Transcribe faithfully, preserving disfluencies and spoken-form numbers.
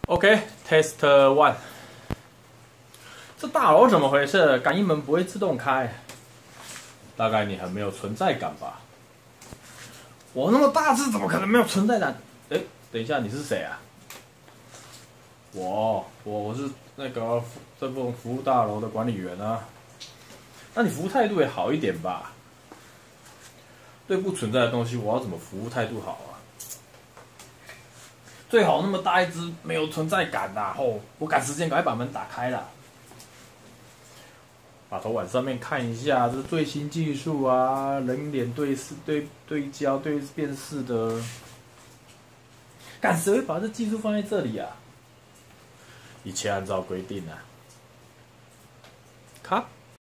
OK，test one。这大楼怎么回事？感应门不会自动开，大概你很没有存在感吧？我那么大只，怎么可能没有存在感？哎，等一下，你是谁啊？我，我我是那个这栋服务大楼的管理员啊。那你服务态度也好一点吧？对不存在的东西，我要怎么服务态度好啊？最好那么大一只没有存在感的、啊，吼！我赶时间，赶快把门打开了。把头往上面看一下，这是最新技术啊，人脸对视、对对焦、对辨识的。干谁会把这技术放在这里啊？一切按照规定啊。